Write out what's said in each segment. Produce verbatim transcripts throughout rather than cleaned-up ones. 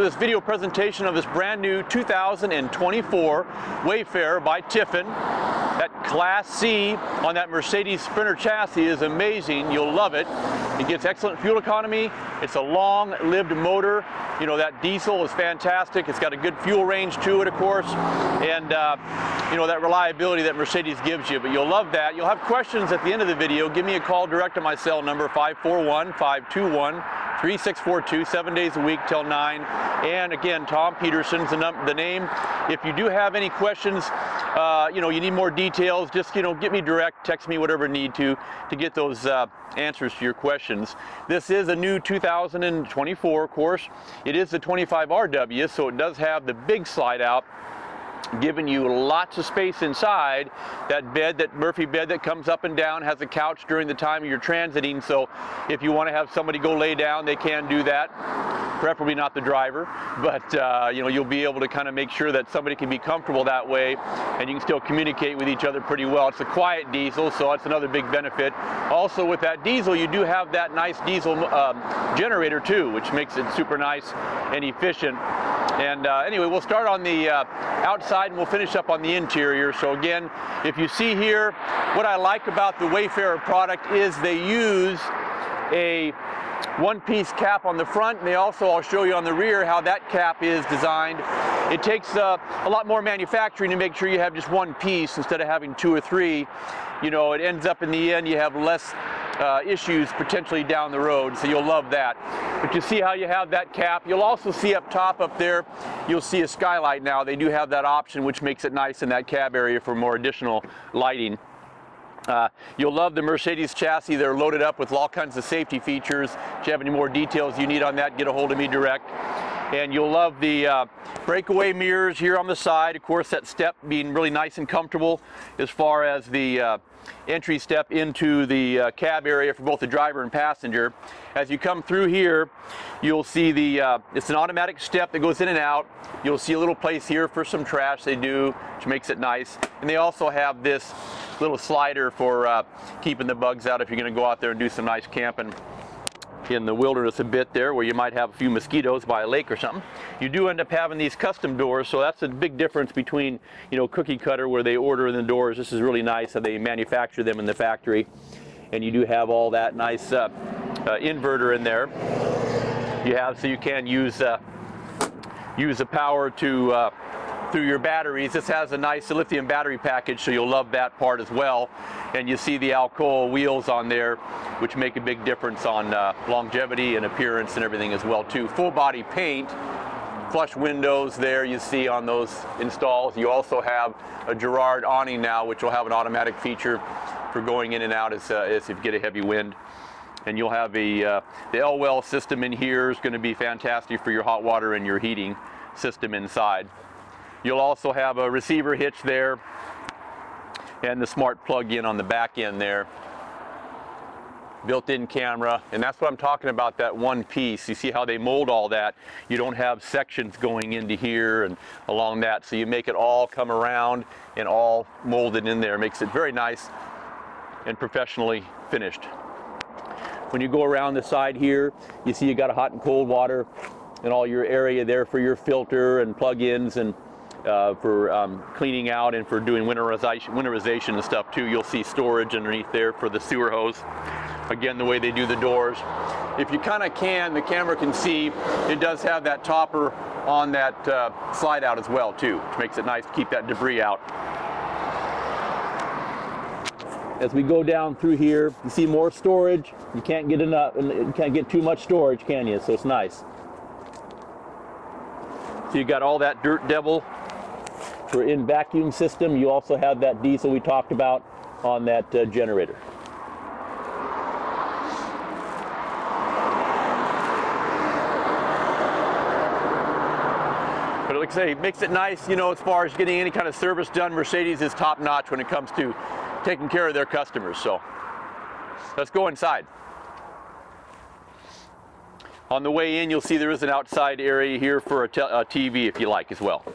this video presentation of this brand new two thousand twenty-four Wayfarer by Tiffin. That Class C on that Mercedes Sprinter chassis is amazing. You'll love it. It gets excellent fuel economy. It's a long-lived motor. You know, that diesel is fantastic. It's got a good fuel range to it, of course, and uh, you know, that reliability that Mercedes gives you. But you'll love that. You'll have questions at the end of the video. Give me a call direct on my cell number, five four one, five two one, three six four two, seven days a week till nine. And again, Tom Peterson's the, num the name. If you do have any questions, uh, you know, you need more details, just, you know, get me direct, text me, whatever you need to, to get those uh, answers to your questions. This is a new two thousand twenty-four, of course. It is the twenty-five R W, so it does have the big slide out, giving you lots of space inside. That bed, that Murphy bed that comes up and down, has a couch during the time you're transiting, so if you want to have somebody go lay down, they can do that. Preferably not the driver, but uh, you know, you'll be able to kind of make sure that somebody can be comfortable that way, and you can still communicate with each other pretty well. It's a quiet diesel, so that's another big benefit. Also, with that diesel, you do have that nice diesel um, generator too, which makes it super nice and efficient. And uh, anyway, we'll start on the uh, outside and we'll finish up on the interior. So again, if you see here, what I like about the Wayfarer product is they use a one-piece cap on the front, and they also, I'll show you on the rear how that cap is designed. It takes uh, a lot more manufacturing to make sure you have just one piece instead of having two or three. You know, it ends up in the end you have less uh, issues potentially down the road, so you'll love that. But you see how you have that cap. You'll also see up top up there, you'll see a skylight now. They do have that option, which makes it nice in that cab area for more additional lighting. Uh, you'll love the Mercedes chassis. They're loaded up with all kinds of safety features. If you have any more details you need on that, get a hold of me direct. And you'll love the uh, breakaway mirrors here on the side. Of course, that step being really nice and comfortable as far as the uh, entry step into the uh, cab area for both the driver and passenger. As you come through here, you'll see the, uh, it's an automatic step that goes in and out. You'll see a little place here for some trash they do, which makes it nice. And they also have this little slider for uh, keeping the bugs out if you're going to go out there and do some nice camping in the wilderness a bit there, where you might have a few mosquitoes by a lake or something. You do end up having these custom doors, so that's a big difference between, you know, cookie cutter where they order the doors. This is really nice how they manufacture them in the factory, and you do have all that nice uh, uh, inverter in there. You have, so you can use uh, use the power to uh, through your batteries. This has a nice lithium battery package, so you'll love that part as well. And you see the Alcoa wheels on there, which make a big difference on uh, longevity and appearance and everything as well too. Full body paint, flush windows there you see on those installs. You also have a Girard awning now, which will have an automatic feature for going in and out as, uh, as if you get a heavy wind. And you'll have a, uh, the L-Well system in here is going to be fantastic for your hot water and your heating system inside. You'll also have a receiver hitch there and the smart plug-in on the back end there. Built-in camera, and that's what I'm talking about, that one piece. You see how they mold all that. You don't have sections going into here and along that, so you make it all come around and all molded in there. Makes it very nice and professionally finished. When you go around the side here, you see you got a hot and cold water and all your area there for your filter and plug-ins and Uh, for um, cleaning out and for doing winterization, winterization and stuff too. You'll see storage underneath there for the sewer hose. Again, the way they do the doors. If you kind of can, the camera can see, it does have that topper on that uh, slide out as well too, which makes it nice to keep that debris out. As we go down through here, you see more storage. You can't get enough, you can't get too much storage, can you? So it's nice. So you got all that dirt devil for in vacuum system. You also have that diesel we talked about on that uh, generator. But like I say, it makes it nice, you know, as far as getting any kind of service done. Mercedes is top notch when it comes to taking care of their customers. So let's go inside. On the way in, you'll see there is an outside area here for a, te a T V if you like as well.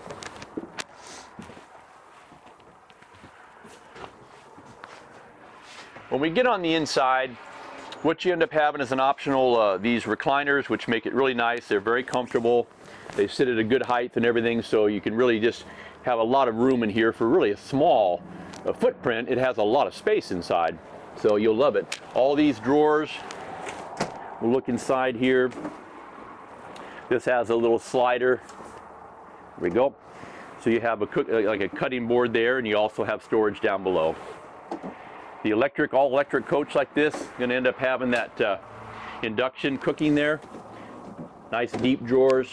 When we get on the inside, what you end up having is an optional, uh, these recliners, which make it really nice. They're very comfortable. They sit at a good height and everything, so you can really just have a lot of room in here for really a small uh, footprint. It has a lot of space inside, so you'll love it. All these drawers, we'll look inside here. This has a little slider. There we go. So you have a cook, like a cutting board there, and you also have storage down below. The electric, all electric coach like this, going to end up having that uh, induction cooking there. Nice deep drawers.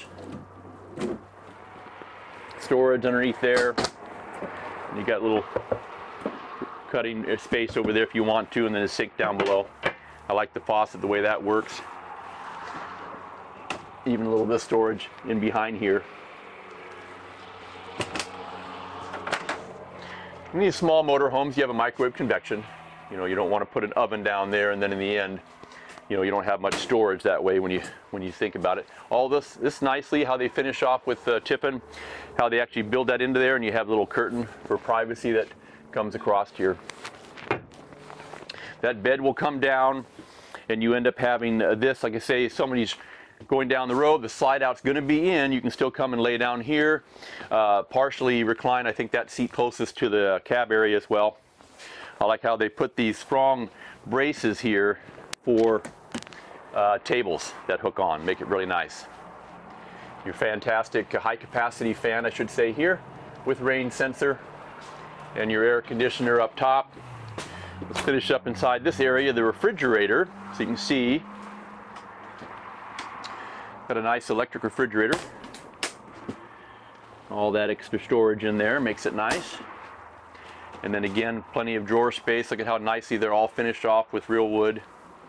Storage underneath there. And you got a little cutting space over there if you want to, and then a sink down below. I like the faucet, the way that works. Even a little bit of storage in behind here. In these small motorhomes, you have a microwave convection. You know, you don't want to put an oven down there, and then in the end, you know, you don't have much storage that way when you when you think about it. All this, this nicely, how they finish off with uh, Tiffin, how they actually build that into there, and you have a little curtain for privacy that comes across here. That bed will come down, and you end up having uh, this, like I say, somebody's going down the road, the slide out's going to be in. You can still come and lay down here, uh, partially recline. I think that seat closest to the cab area as well. I like how they put these strong braces here for uh, tables that hook on, make it really nice. Your fantastic high capacity fan, I should say, here with rain sensor, and your air conditioner up top. Let's finish up inside this area, the refrigerator, so you can see. Got a nice electric refrigerator. All that extra storage in there makes it nice. And then again, plenty of drawer space. Look at how nicely they're all finished off with real wood.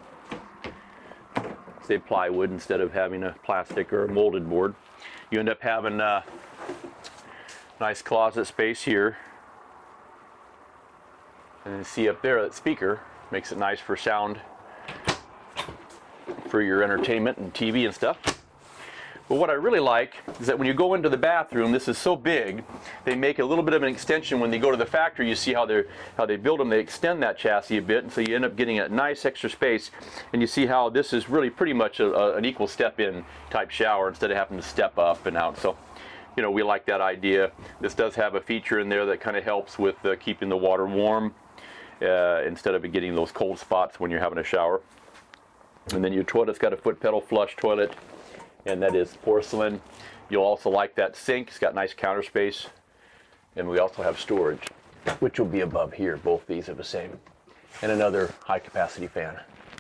Say plywood instead of having a plastic or a molded board. You end up having a nice closet space here. And then see up there, that speaker makes it nice for sound for your entertainment and T V and stuff. But what I really like is that when you go into the bathroom, this is so big, they make a little bit of an extension. When they go to the factory, you see how they how they build them. They extend that chassis a bit, and so you end up getting a nice extra space. And you see how this is really pretty much a, a, an equal step-in type shower instead of having to step up and out. So, you know, we like that idea. This does have a feature in there that kind of helps with uh, keeping the water warm uh, instead of getting those cold spots when you're having a shower. And then your toilet's got a foot pedal flush toilet, and that is porcelain. You'll also like that sink. It's got nice counter space. And we also have storage, which will be above here. Both these are the same. And another high capacity fan.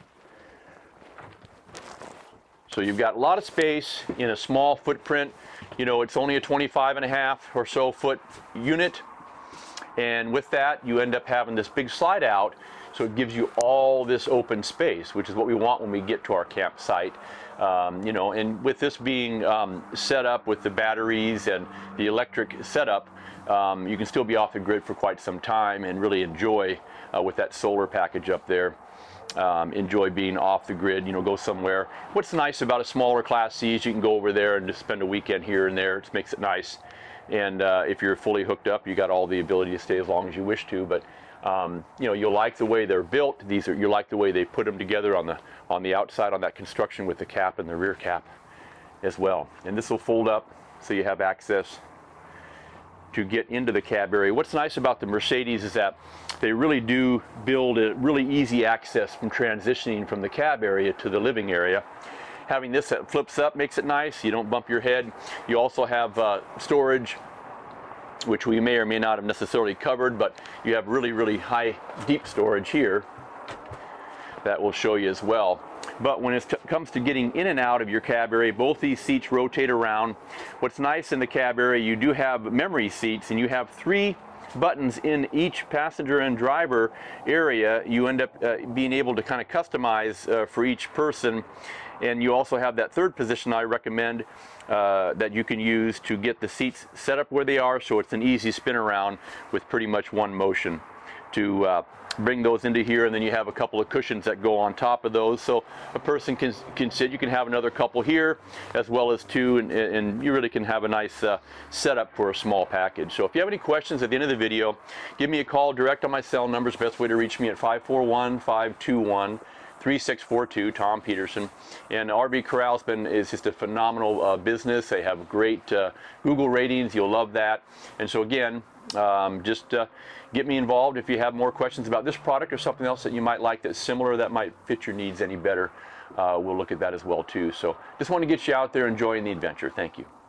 So you've got a lot of space in a small footprint. You know, it's only a twenty-five and a half or so foot unit. And with that, you end up having this big slide out. So it gives you all this open space, which is what we want when we get to our campsite. Um, you know, and with this being um, set up with the batteries and the electric setup, um, you can still be off the grid for quite some time and really enjoy uh, with that solar package up there. Um, enjoy being off the grid, you know, go somewhere. What's nice about a smaller Class C is you can go over there and just spend a weekend here and there. It makes it nice. And uh, if you're fully hooked up, you got all the ability to stay as long as you wish to. But Um, you know, you'll like the way they're built. These are, you like the way they put them together on the on the outside on that construction with the cap and the rear cap as well. And this will fold up so you have access to get into the cab area. What's nice about the Mercedes is that they really do build a really easy access from transitioning from the cab area to the living area. Having this that flips up makes it nice. You don't bump your head. You also have uh, storage, which we may or may not have necessarily covered, but you have really, really high, deep storage here that will show you as well. But when it comes to getting in and out of your cab area, both these seats rotate around. What's nice in the cab area, you do have memory seats, and you have three buttons in each passenger and driver area. You end up uh, being able to kind of customize uh, for each person. And you also have that third position I recommend uh, that you can use to get the seats set up where they are, so it's an easy spin around with pretty much one motion to uh, bring those into here. And then you have a couple of cushions that go on top of those, so a person can, can sit. You can have another couple here as well as two, and, and you really can have a nice uh, setup for a small package. So if you have any questions at the end of the video, give me a call direct on my cell numbers. Best way to reach me at five four one, five two one, three six four two, Tom Peterson. And R V Corral's been is just a phenomenal uh, business. They have great uh, Google ratings. You'll love that. And so again, um, just uh, get me involved if you have more questions about this product or something else that you might like that's similar that might fit your needs any better. Uh, we'll look at that as well too. So just want to get you out there enjoying the adventure. Thank you.